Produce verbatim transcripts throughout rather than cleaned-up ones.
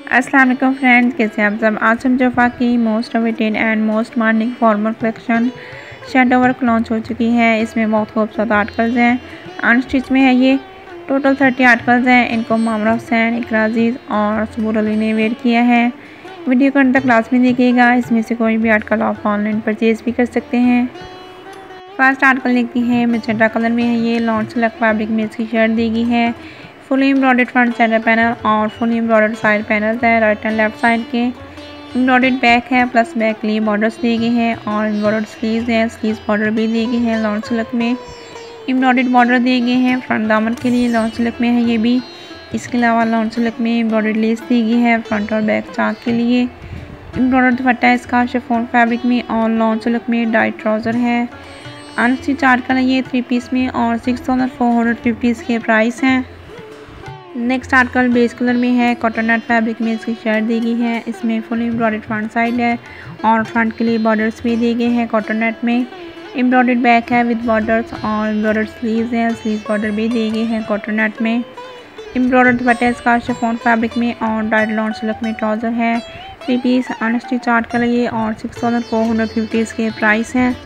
अस्सलाम वालेकुम फ्रेंड्स, कैसे आप सब। आज हम जोफा की most awaited and most morning formal collection shadow work launch हो चुकी है। इसमें बहुत खूबसूरत आर्टिकल्स हैं, अनस्टिच में है ये। टोटल थर्टी आर्टिकल्स हैं। इनको मामरा हुसैन, इकरा अजीज़ और सबूर अली ने वेयर किया है। वीडियो को अंत तक क्लास में देखिएगा। इसमें से कोई भी आर्टिकल आप ऑनलाइन परचेज़ भी कर सकते हैं। फर्स्ट आर्टिकल देखती है मैजेंटा कलर में है ये। लॉन्च सेलेक्ट फैब्रिक में इसकी शर्ट दी गई है। Fully embroidered front centre panel और फुली एम्ब्रॉयडर्ड साइड पैनल्स है राइट एंड लेफ्ट साइड के। एम्ब्रॉयडर्ड बैक है प्लस बैक के लिए बॉर्डर्स दिए गए हैं और एम्ब्रॉयडर्ड स्लीव्स हैं। स्लीव्स बॉर्डर भी दिए गए हैं। लॉन्च सेलेक्ट में एम्ब्रॉयडर्ड बॉर्डर दिए गए हैं फ्रंट दामन के लिए। लॉन्च सेलेक्ट में है ये भी। इसके अलावा लॉन्च सेलेक्ट में एम्ब्रॉयडर्ड लेस दी गई है फ्रंट और बैक चाक के लिए। एम्ब्रॉयडर्ड दुपट्टा है इसका शिफॉन फैब्रिक में और लॉन्च सेलेक्ट में डाइट ट्राउज़र है। अनस्टिच आर्टिकल है ये थ्री पीस में और six thousand four hundred fifty इसके प्राइस हैं। नेक्स्ट आर्टिकल बेस कलर में है। कॉटन नेट फैब्रिक में इसकी शर्ट दी गई है। इसमें फुल एम्ब्रॉयडर्ड फ्रंट साइड है और फ्रंट के लिए बॉर्डर्स भी दिए गए हैं कॉटन नेट में। एम्ब्रॉयडर्ड बैक है विद बॉर्डर्स और एम्ब्रॉयडर्ड स्लीव्स हैं। स्लीव्स बॉर्डर भी दिए गए हैं कॉटन नेट में। एम्ब्रॉयडर्ड दुपट्टा इसका शिफॉन फैब्रिक में और डाइट लॉन्च सेलेक्ट में ट्राउज़र है। थ्री पीस अनस्टिच आर्टिकल है ये और six thousand four hundred fifty इसके प्राइस हैं।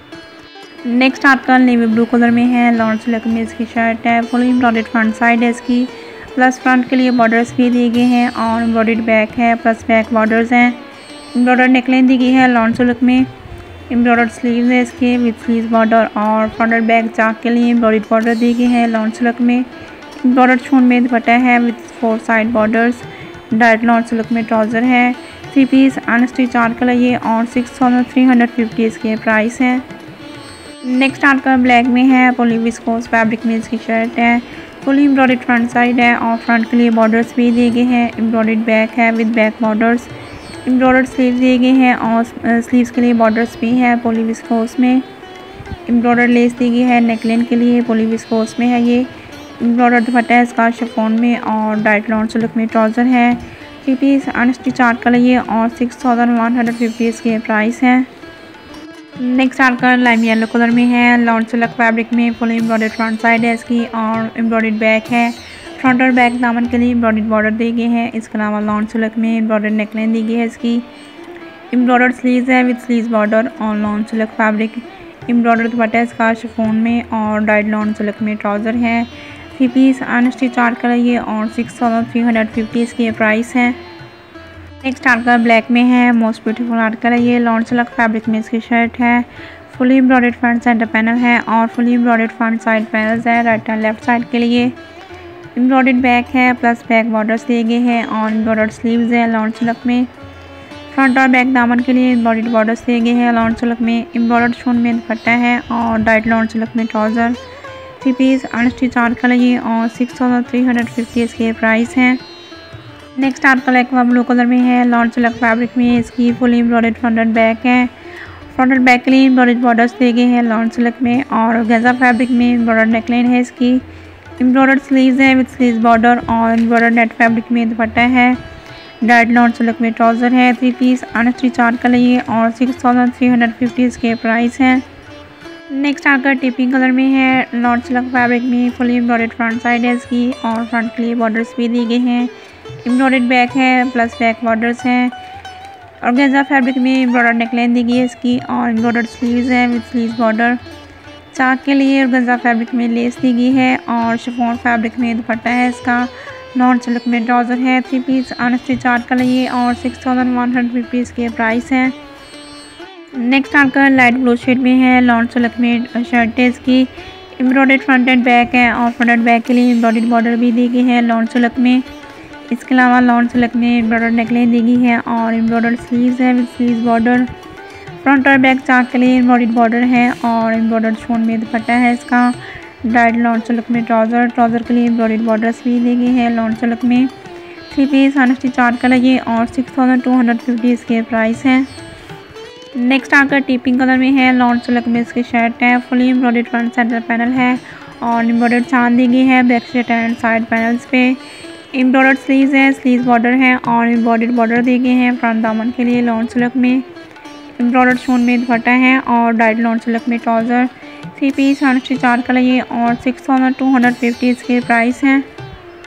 Next article navy blue colour में है। लॉन्च सेलेक्ट में इसकी शर्ट है। फुल एम्ब्रॉयडर्ड फ्रंट साइड है इसकी प्लस फ्रंट के लिए बॉर्डर्स भी दिए गए हैं और एम्ब्रॉयडर्ड बैक है प्लस बैक बॉर्डर्स हैं। एम्ब्रॉयडर्ड नेकलाइन दी गई है लॉन्च सेलेक्ट में। एम्ब्रॉयडर्ड स्लीव्स है इसके विद स्लीव्स बॉर्डर और फ्रंट और बैक चाक के लिए एम्ब्रॉयडर्ड बॉर्डर दिए गए हैं लॉन्च सेलेक्ट में। एम्ब्रॉयडर्ड छून में दुपट्टा है with four side borders. Dyed launch select में ट्राउज़र है। थ्री पीस अनस्टिच आर्टिकल है ये और six thousand three hundred fifty इसके प्राइस हैं। नेक्स्ट आर्टिकल ब्लैक में है। पोली विस्कोस फैब्रिक में इसकी शर्ट है। फुली एम्ब्रॉयडर्ड फ्रंट साइड है और फ्रंट के लिए बॉर्डर्स भी दिए गए हैं। एम्ब्रॉयडर्ड बैक है with back borders. Embroidered sleeves दिए गए हैं और स्लीव्स के लिए बॉर्डर्स भी हैं पोली विस्कोस में। एम्ब्रॉयडर्ड लेस दी गई है नेकलाइन के लिए पोली विस्कोस में है ये। एम्ब्रॉयडर्ड दुपट्टा है इसका शिफॉन में और डाइट लॉन्च सेलेक्ट में ट्राउज़र है। थ्री पीस अनस्टिच आर्टिकल है ये और six thousand one hundred fifty इसके प्राइस हैं। Next article lime yellow colour में है। लॉन्च सेलेक्ट फैब्रिक में फुल एम्ब्रॉयडर्ड फ्रंट साइड है इसकी और एम्ब्रॉयडर्ड बैक है। फ्रंट और बैक दामन के लिए एम्ब्रॉयडर्ड बॉर्डर दिए गए हैं। इसके अलावा लॉन्च सेलेक्ट में एम्ब्रॉयडर्ड नेकलाइन दी गई है इसकी। एम्ब्रॉयडर्ड स्लीव्स है विद स्लीव्स बॉर्डर और launch select fabric. Embroidered dupatta इसका शिफॉन में और डाइट लॉन्च सेलेक्ट में ट्राउज़र है। थ्री पीस अनस्टिच आर्टिकल है ये और six thousand three hundred fifty इसके प्राइस है। नेक्स्ट आर्टिकल ब्लैक में है। मोस्ट ब्यूटीफुल आर्टिकल है ये। लॉन्च सेलेक्ट फैब्रिक में इसकी शर्ट है। Fully embroidered front centre panel है और fully embroidered front side panels है राइट एंड लेफ्ट साइड के लिए। एम्ब्रॉयडर्ड बैक है प्लस बैक बॉर्डर्स दिए गए हैं और एम्ब्रॉयडर्ड स्लीव्स है लॉन्च सेलेक्ट में। फ्रंट और बैक दामन के लिए एम्ब्रॉयडर्ड बॉर्डर्स दिए गए हैं लॉन्च सेलेक्ट में। एम्ब्रॉयडर्ड शून में दुपट्टा है और डाइट लॉन्च सेलेक्ट में trouser. Three piece unstitch article है ये और six thousand three hundred fifty इसके प्राइस हैं। Next article aqua blue colour में है। लॉन्च सेलेक्ट फैब्रिक में इसकी fully embroidered front and back है। फ्रंट और बैक के लिए एम्ब्रॉयडर्ड बॉर्डर्स दिए गए हैं लॉन्च सेलेक्ट में और गेज़ा फैब्रिक में एम्ब्रॉयडर्ड नेकलाइन है इसकी। एम्ब्रॉयडर्ड स्लीव्स है विद स्लीव्स बॉर्डर और एम्ब्रॉयडर्ड नेट फैब्रिक में दुपट्टा है। डाइट लॉन्च सेलेक्ट में ट्राउज़र है। थ्री पीस अनस्टिच आर्टिकल है ये और six thousand three hundred fifty इसके प्राइस हैं। नेक्स्ट आर्टिकल टिपिंग कलर में है। लॉन्च सेलेक्ट फैब्रिक में फुली एम्ब्रॉयडर्ड फ्रंट साइड है इसकी और फ्रंट के लिए बॉर्डर्स भी दिए गए हैं। एम्ब्रॉयडर्ड बैक है प्लस बैक बॉर्डर्स हैं और गेज़ा फैब्रिक में एम्ब्रॉयडर्ड नेकलाइन दी गई है इसकी और एम्ब्रॉयडर्ड स्लीव्स हैं विद स्लीव्स बॉर्डर। चाक के लिए और गेज़ा फैब्रिक में लेस दी गई है और शिफॉन फैब्रिक में दुपट्टा है इसका। लॉन्च सेलेक्ट में ट्राउज़र है। थ्री पीस अनस्टिच आर्टिकल है ये और six thousand one hundred fifty इसके प्राइस हैं। Next article light blue shade में है। लॉन्च सेलेक्ट में शर्ट है इसकी। एम्ब्रॉयडर्ड फ्रंट एंड बैक है और फ्रंट एंड बैक के लिए एम्ब्रॉयडर्ड बॉर्डर भी दी गई है लॉन्च सेलेक्ट में। इसके अलावा लॉन्च सेलेक्ट में एम्ब्रॉयडर्ड नेकलाइन दी गई है और एम्ब्रॉयडर्ड स्लीव्स है विद स्लीव्स बॉर्डर। फ्रंट और बैक चाक के लिए एम्ब्रॉयडर्ड बॉर्डर है और एम्ब्रॉयडर्ड शून में दुपट्टा है इसका। डाइट लॉन्च सेलेक्ट में ट्राउज़र ट्राउज़र के लिए एम्ब्रॉयडर्ड बॉर्डर्स भी दी गई है लॉन्च सेलेक्ट में। थ्री पीस अनस्टिच आर्टिकल है ये और six thousand two hundred fifty इसके प्राइस हैं। नेक्स्ट आर्टिकल टीपिंग कलर में है। लॉन्च सेलेक्ट में इसकी शर्ट है। Fully embroidered front centre panel है और एम्ब्रॉयडर्ड चांद दी गई है back side and side panels पे। एम्ब्रॉयडर्ड स्लीव्स हैं स्लीव्स बॉर्डर हैं और एम्ब्रॉयडर्ड बॉर्डर दिए गए हैं फ्रंट दामन के लिए लॉन्च सेलेक्ट में। एम्ब्रॉयडर्ड शून में दुपट्टा है और डाइट लॉन्च सेलेक्ट में trouser. Three piece unstitch article है ये और six thousand two hundred fifty इसके प्राइस हैं।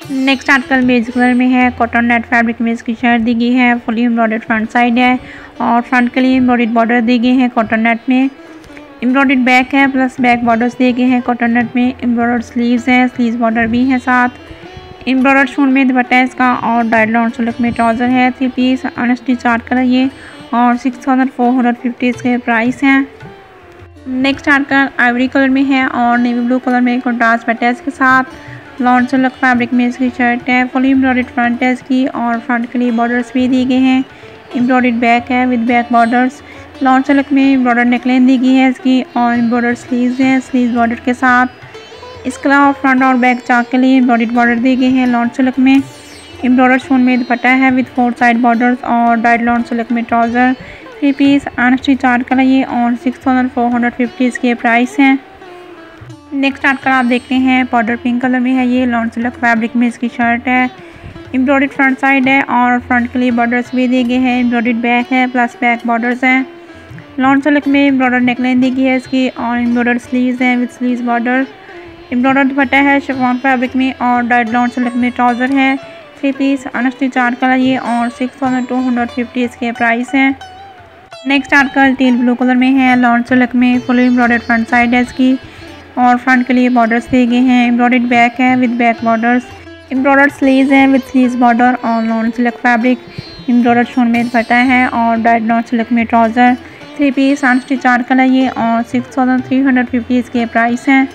नेक्स्ट आर्टिकल बेज कलर में है। कॉटन नेट फैब्रिक में इसकी शर्ट दी गई है। फुली एम्ब्रॉयडर्ड फ्रंट साइड है और फ्रंट के लिए एम्ब्रॉयडर्ड बॉर्डर दी गई है। कॉटन नेट में एम्ब्रॉयडर्ड बैक है प्लस बैक बॉर्डर्स दिए गए हैं। कॉटन नेट में एम्ब्रॉयडर्ड स्लीव्स है, स्लीव्स बॉर्डर भी है साथ। एम्ब्रॉयडर्ड शून में दुपट्टा है इसका और डाइड लॉन्ग सिल्क में ट्राउजर है। थ्री पीस अनस्टिच आर्टिकल है ये और six thousand four hundred fifty इसके प्राइस हैं। नेक्स्ट आर्टिकल आइवरी कलर में है और नेवी ब्लू कलर में कंट्रास्ट पैटर्न के साथ लॉन्ग सिल्क फैब्रिक में इसकी शर्ट है। फुली एम्ब्रॉयडर्ड फ्रंट है इसकी और फ्रंट के लिए बॉर्डर्स भी दिए गए हैं। एम्ब्रॉयडर्ड बैक है with back borders. Long silk में एम्ब्रॉयडर्ड नेकलाइन दी गई है इसकी और एम्ब्रॉयडर्ड स्लीव्स हैं, स्लीव्स बॉर्डर के साथ। इसके अलावा फ्रंट और बैक चाक के लिए एम्ब्रॉयडर्ड बॉर्डर दिए गए हैं। लॉन्ग सिल्क में एम्ब्रॉयडर्ड शून में दुपट्टा है विद फोर साइड बॉर्डर्स और डाइड लॉन्ग सिल्क में trouser. Three piece unstitch article है ये और six thousand four hundred fifty इसके प्राइस हैं। नेक्स्ट आर्टिकल आप देखते हैं पाउडर पिंक कलर में है ये। लॉन्ग सिल्क फैब्रिक में इसकी शर्ट है। एम्ब्रॉयडर्ड फ्रंट साइड है और फ्रंट के लिए बॉर्डर्स भी दिए गए हैं। एम्ब्रॉयडर्ड बैक है प्लस बैक बॉर्डर्स हैं। लॉन्ग सिल्क में एम्ब्रॉयडर्ड नेकलाइन दी गई है इसकी और एम्ब्रॉयडर्ड स्लीव्स हैं with sleeves border. Embroidered dupatta है शिफॉन फैब्रिक में और डाइड लॉन्ग सिल्क में ट्राउजर है। थ्री पीस अनस्टिच आर्टिकल है ये और six thousand two hundred fifty इसके प्राइस हैं। Next article teal blue colour में है। लॉन्ग सिल्क में फुल एम्ब्रॉयडर्ड फ्रंट साइड है इसकी और फ्रंट के लिए बॉर्डर्स दिए गए हैं। एम्ब्रॉयडर्ड बैक है with back borders. Embroidered sleeves हैं विद स्लीव्स बॉर्डर और लॉन्ग सिल्क फैब्रिक एम्ब्रॉयडर्ड शून में दुपट्टा है और डाइड लॉन्ग सिल्क में trouser. Three piece unstitch article है ये और six thousand three hundred fifty इसके प्राइस हैं।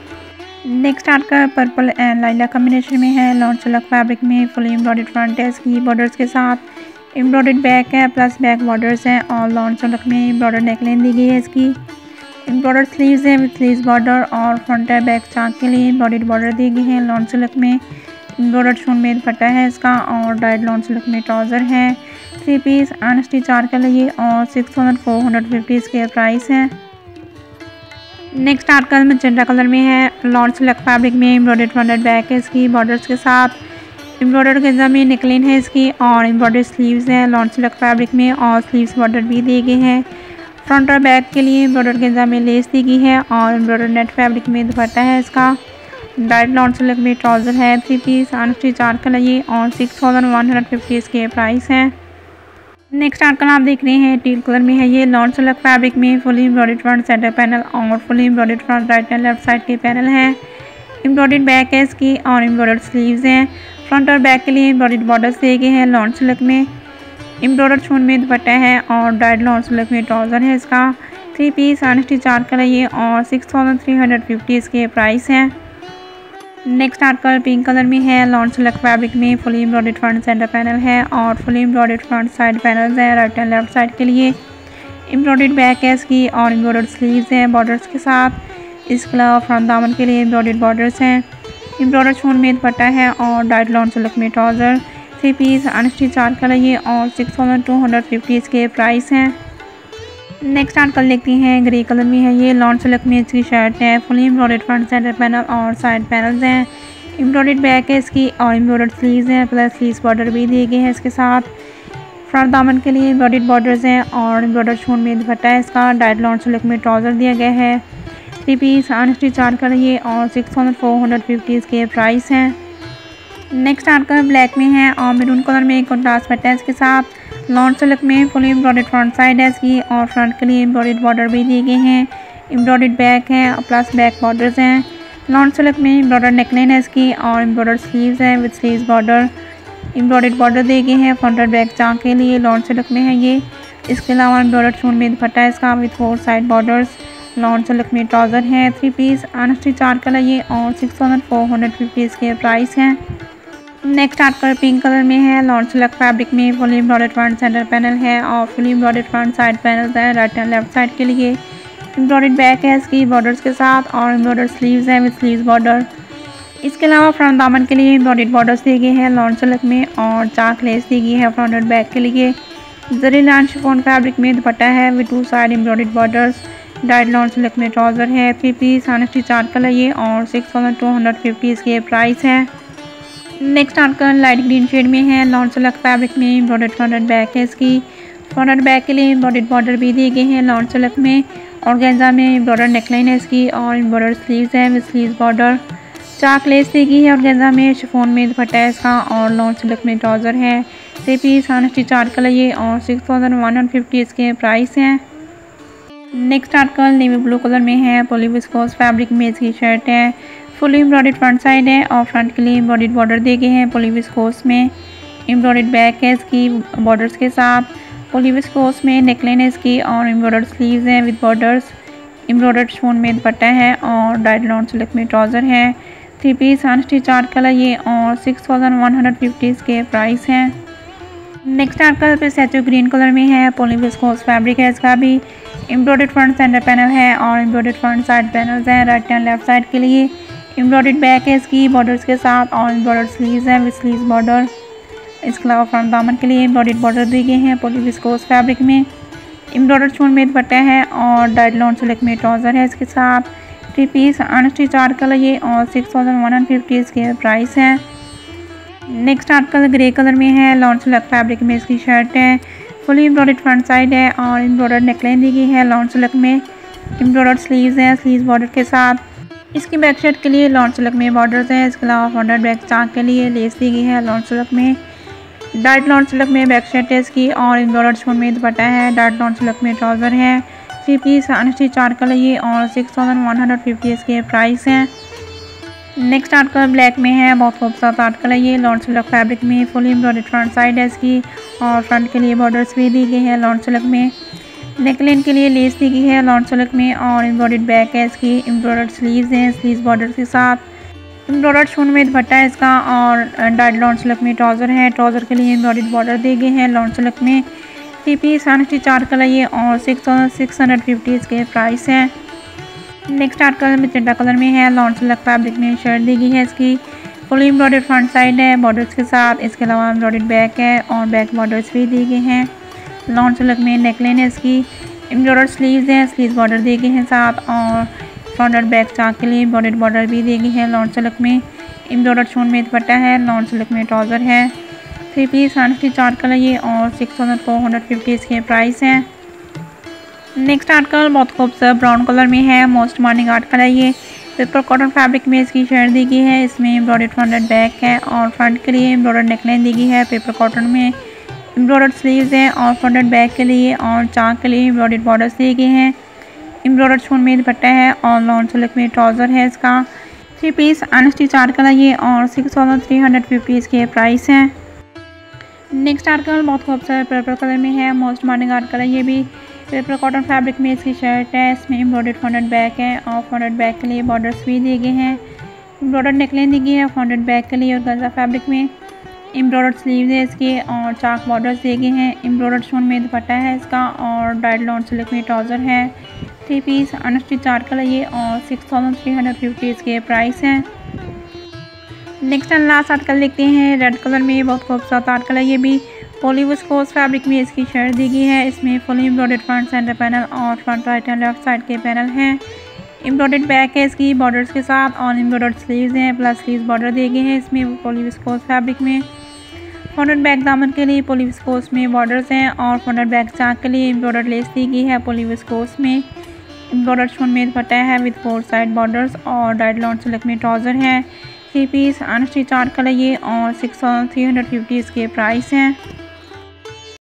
Next article purple and lilac combination में है। लॉन्ग सिल्क फैब्रिक में फुल एम्ब्रॉयडर्ड फ्रंट है इसकी बॉर्डर्स के साथ। एम्ब्रॉयडर्ड बैक है प्लस बैक बॉर्डर्स हैं और लॉन्ग सिल्क में एम्ब्रॉयडर्ड नेकलाइन दी गई है इसकी। एम्ब्रॉयडर्ड स्लीव्स हैं विद स्लीव्स बॉर्डर और फ्रंट है बैक चाक के लिए एम्ब्रॉयडर्ड बॉर्डर दी गई है। लॉन्ग सिल्क में एम्ब्रॉयडर्ड शून में दुपट्टा है इसका और डाइड लॉन्ग सिल्क में ट्राउजर है। थ्री पीस अनस्टिच आर्टिकल है ये और six thousand four hundred fifty इसके प्राइस हैं। नेक्स्ट आर्टिकल मैजेंटा कलर में है। लॉन्ग सिल्क फैब्रिक में एम्ब्रॉयडर्ड फ्रंट बैक है इसकी बॉर्डर्स के साथ। एम्ब्रॉयडर्ड गेंजा में नेकलाइन है इसकी और एम्ब्रॉयडर्ड स्लीव्स हैं लॉन्ग सिल्क फैब्रिक में और स्लीव्स बॉर्डर भी दिए गए हैं। फ्रंट और बैक के लिए एम्ब्रॉयडर्ड गेंजा में लेस दी गई है और एम्ब्रॉयडर्ड नेट फैब्रिक में दुपट्टा है इसका। डाइड लॉन्ग सिल्क में ट्राउजर है। थ्री पीस अनस्टिच आर्टिकल है ये और six thousand one hundred fifty इसके प्राइस हैं। नेक्स्ट आर्टिकल आप देख रहे हैं टील कलर में है ये। लॉन्ग सिल्क फैब्रिक में fully embroidered front centre panel और fully embroidered front right and left side के पैनल हैं। एम्ब्रॉयडर्ड बैक है इसकी और एम्ब्रॉयडर्ड स्लीव्स हैं। फ्रंट और बैक के लिए एम्ब्रॉयडर्ड बॉर्डर्स दिए गए हैं। लॉन्ग सिल्क में एम्ब्रॉयडर्ड शून में दुपट्टा है और डाइड लॉन्ग सिल्क में ट्राउजर है इसका। थ्री पीस अनस्टिच आर्टिकल है ये और six thousand three hundred fifty इसके प्राइस हैं। नेक्स्ट आर्टिकल पिंक कलर में है। लॉन्ग सिल्क फैब्रिक में fully embroidered front centre panel है और fully embroidered front side panels हैं राइट एंड लेफ्ट साइड के लिए। एम्ब्रॉयडर्ड बैक है इसकी और एम्ब्रॉयडर्ड स्लीव्स हैं बॉर्डर्स के साथ। इसके अलावा फ्रंट दामन के लिए एम्ब्रॉयडर्ड बॉर्डर्स हैं। एम्ब्रॉयडर्ड शून में दुपट्टा है और डाइड लॉन्ग सिल्क में trouser. Three piece unstitch article है ये और six thousand two hundred fifty इसके प्राइस हैं। नेक्स्ट आर्टिकल देखते हैं ग्रे कलर में है ये। लॉन्ग सिल्क में इसकी शर्ट है। Fully embroidered front centre panel और साइड पैनल्स हैं। एम्ब्रॉयडर्ड बैक है इसकी और एम्ब्रॉयडर्ड स्लीव्स हैं प्लस स्लीव्स बॉर्डर भी दिए गए हैं इसके साथ। फ्रंट दामन के लिए एम्ब्रॉयडर्ड बॉर्डर्स हैं और एम्ब्रॉयडर्ड शून में दुपट्टा है इसका। डाइड लॉन्ग सिल्क में ट्राउजर दिया गया है। थ्री पीस अनस्टिच आर्टिकल ये और six thousand four hundred fifty इसके प्राइस हैं। नेक्स्ट आर्टिकल ब्लैक में है और मैरून कलर में कंट्रास्ट पैटर्न्स के साथ। लॉन्ग सिल्क में फुली एम्ब्रॉयडर्ड फ्रंट साइड है इसकी और फ्रंट के लिए एम्ब्रॉयडर्ड बॉर्डर भी दिए गए हैं। एम्ब्रॉयडर्ड बैक है और प्लस बैक बॉर्डर्स हैं। लॉन्ग सिल्क में एम्ब्रॉयडर्ड नेकलाइन है इसकी और एम्ब्रॉयडर्ड स्लीव्स हैं with sleeves border. Embroidered border दिए गए हैं फ्रंट और बैक चाक के लिए। लॉन्ग सिल्क में है ये। इसके अलावा एम्ब्रॉयडर्ड शून में दुपट्टा है इसका with four side borders. Long silk में ट्राउजर है। थ्री पीस अनस्टिच आर्टिकल है ये और six thousand four hundred fifty इसके प्राइस हैं। नेक्स्ट आर्टिकल पिंक कलर में है। लॉन्ग सिल्क फैब्रिक में fully embroidered front centre panel है और fully embroidered front side panels हैं राइट एंड लेफ्ट साइड के लिए। एम्ब्रॉयडर्ड बैक है इसकी बॉर्डर्स के साथ और एम्ब्रॉयडर्ड स्लीव्स हैं विद स्लीव्स बॉर्डर। इसके अलावा फ्रंट दामन के लिए एम्ब्रॉयडर्ड बॉर्डर्स दिए गए हैं लॉन्ग सिल्क में और चाक लेस दी गई है फ्रंट और बैक के लिए। जरी लाइन शिफॉन फैब्रिक में दुपट्टा है with two side embroidered borders. Dyed long silk में ट्राउजर है। थ्री पीस अनस्टिच आर्टिकल है ये और six thousand two hundred fifty इसके प्राइस है। Next article light green shade में है। लॉन्ग सिल्क फैब्रिक में एम्ब्रॉयडर्ड फ्रंट और बैक है इसकी। फ्रंट और बैक के लिए एम्ब्रॉयडर्ड बॉर्डर भी दिए गए हैं लॉन्ग सिल्क में। ऑर्गेन्जा में एम्ब्रॉयडर्ड नेकलाइन है इसकी और एम्ब्रॉयडर्ड स्लीव्स हैं विद स्लीव्स बॉर्डर। चाक लेस दी गई है और गेंजा में शिफोन में दुपट्टा है इसका और लॉन्ग सिल्क में ट्राउज़र है। थ्री पीस अनस्टिच चार कलर ये और six thousand one hundred fifty इसके प्राइस हैं। Next article navy blue colour में है। पॉली विस्कोस फैब्रिक में इसकी शर्ट है। फुली एम्ब्रॉयडर्ड फ्रंट साइड है और फ्रंट के लिए एम्ब्रॉयडर्ड बॉर्डर दिए गए हैं। पॉली विस्कोस में एम्ब्रॉयडर्ड बैक है इसकी बॉर्डर्स के साथ। पॉली विस्कोस में नेकलाइन है इसकी और एम्ब्रॉयडर्ड स्लीव्स हैं विद बॉर्डर्स। एम्ब्रॉयडर्ड शिफॉन में दुपट्टा है और डाइड लॉन्ग सिल्क में ट्राउज़र है। थ्री पीस अनस्टिच चार कलर ये और six thousand one hundred fifty इसके प्राइस हैं। नेक्स्ट आर्टिकल पे सेचू ग्रीन कलर में है। पॉली विस्कोस फैब्रिक है इसका भी। एम्ब्रॉयडर्ड फ्रंट सेंटर पैनल है और एम्ब्रॉयडर्ड फ्रंट साइड पैनल्स हैं राइट एंड लेफ्ट साइड के लिए। एम्ब्रॉयडर्ड बैक है इसकी बॉर्डर्स के साथ और एम्ब्रॉयडर्ड स्लीव्स हैं विद स्लीव्स बॉर्डर। इसके अलावा फ्रंट दामन के लिए एम्ब्रॉयडर्ड बॉर्डर दिए गए हैं पॉली विस्कोस फैब्रिक में। एम्ब्रॉयडर्ड चून में दुपट्टा है और डाइड लॉन्ग सिल्क में ट्राउज़र है इसके साथ। थ्री पीस अनस्टिच चार कलर ये और six thousand one hundred fifty इसके प्राइस हैं। नेक्स्ट आर्टिकल ग्रे कलर में है। लॉन्ग सिल्क फैब्रिक में इसकी शर्ट है। फुली एम्ब्रॉयडर्ड फ्रंट साइड है और एम्ब्रॉयडर्ड नेकलाइन दी गई है। लॉन्ग सिल्क में एम्ब्रॉयडर्ड स्लीव्स हैं स्लीव्स बॉर्डर के साथ। इसकी बैक शर्ट के लिए लॉन्ग सिल्क में बॉर्डर्स हैं। इसके अलावा फ्रंट बैक चाक के लिए लेस दी गई है लॉन्ग सिल्क में। डाइट लॉन्ग सिल्क में बैक शर्ट है इसकी और एम्ब्रॉयडर्ड शिफॉन में दुपट्टा है। डाइट लॉन्ग सिल्क में ट्राउज़र है। थ्री पीस अनस्टिच चार कलर ये और six thousand one hundred fifty इसके प्राइस हैं। नेक्स्ट आर्टिकल ब्लैक में है। बहुत खूबसूरत आर्टिकल है ये। लॉन्ग सिल्क फैब्रिक में फुली एम्ब्रॉयडर्ड फ्रंट साइड है इसकी और फ्रंट के लिए बॉर्डर्स भी दी गई है लॉन्ग सिल्क में। नेकलाइन के लिए लेस दी गई है लॉन्ग सिल्क में और एम्ब्रॉयडर्ड बैक है इसकी। एम्ब्रॉयडर्ड स्लीव्स हैं स्लीव्स बॉर्डर के साथ। एम्ब्रॉयडर्ड शून में दुपट्टा है इसका और डाइड लॉन्ग सिल्क में ट्राउज़र है। ट्राउज़र के लिए एम्ब्रॉयडर्ड बॉर्डर दिए गए हैं लॉन्ग सिल्क में। थ्री पीस अनस्टिच चार कलर ये और six thousand six hundred fifty इसके प्राइस हैं। नेक्स्ट आर्टिकल मिजेंटा कलर में है। लॉन्ग सिल्क फैब्रिक में शर्ट दी गई है इसकी। फुली एम्ब्रॉयडर्ड फ्रंट साइड है बॉर्डर्स के साथ। इसके अलावा एम्ब्रॉयडर्ड बैक है और बैक बॉर्डर्स भी दिए गए हैं। लॉन्ग सिल्क में नेकलाइन है इसकी। एम्ब्रॉयडर्ड स्लीव्स हैं स्लीव्स बॉर्डर दिए गए हैं साथ और फ्रंट और बैक चाक के लिए एम्ब्रॉयडर्ड बॉर्डर भी दिए गए हैं लॉन्ग सिल्क में। एम्ब्रॉयडर्ड शून में दुपट्टा है लॉन्ग सिल्क में ट्राउज़र है। थ्री पीस अनस्टिच चार कलर ये और six thousand four hundred fifty इसके प्राइस हैं। नेक्स्ट आर्टिकल बहुत खूबसूरत ब्राउन कलर में है। मोस्ट मॉर्निंग आर्टिकल है ये। पेपर कॉटन फैब्रिक में इसकी शर्ट दी गई है। इसमें एम्ब्रॉयडर्ड फ्रंट एंड बैक है और फ्रंट के लिए एम्ब्रॉयडर्ड नेकलाइन दी गई है। पेपर कॉटन में एम्ब्रॉयडर्ड स्लीव्स हैं और फ्रंट एंड बैक के लिए और चाक के लिए एम्ब्रॉयडर्ड बॉर्डर्स दिए गए हैं। एम्ब्रॉयडर्ड शून में दुपट्टा है और लॉन्ग सिल्क में ट्राउज़र है इसका। थ्री पीस अनस्टिच चार कलर ये और six thousand three hundred fifty इसके प्राइस हैं। नेक्स्ट आर्टिकल बहुत खूबसूरत पर्पल कलर में है। मोस्ट मॉर्निंग आर्टिकल है ये भी। पेपर कॉटन फैब्रिक में इसकी शर्ट है। इसमें एम्ब्रॉयडर्ड फ्रंट एंड बैक है और फ्रंट एंड बैक के लिए बॉर्डर्स भी दिए गए हैं। एम्ब्रॉयडर्ड नेकलाइन दी गई है फ्रंट एंड बैक के लिए और गंजा फैब्रिक में। एम्ब्रॉयडर्ड स्लीव्स है इसके और चाक बॉर्डर्स दिए गए हैं। एम्ब्रॉयडर्ड शून में दुपट्टा है इसका और डाइड लॉन्ग सिल्क में ट्राउज़र है। थ्री पीस अनस्टिच चार कलर ये और six thousand three hundred fifty इसके प्राइस हैं। नेक्स्ट एंड लास्ट आर्टिकल देखते हैं। रेड कलर में बहुत खूबसूरत आर्टिकल है ये भी। पॉली विस्कोस फैब्रिक में इसकी शर्ट दी गई है। इसमें fully embroidered front centre panel और front right and left side के पैनल हैं। एम्ब्रॉयडर्ड बैक है इसकी बॉर्डर्स के साथ और एम्ब्रॉयडर्ड स्लीव्स हैं प्लस स्लीव्स बॉर्डर दिए गए हैं इसमें पॉली विस्कोस फैब्रिक में। फ्रंट एंड बैक दामन के लिए पॉली विस्कोस में बॉर्डर्स हैं और फ्रंट एंड बैक चाक के लिए एम्ब्रॉयडर्ड लेस दी गई है पॉली विस्कोस में। एम्ब्रॉयडर्ड शून में दुपट्टा है विद फोर साइड बॉर्डर्स और डाइड लॉन्ग सिल्क में ट्राउज़र है। थ्री पीस अनस्टिच चार कलर ये और six thousand three hundred fifty इसके प्राइस हैं।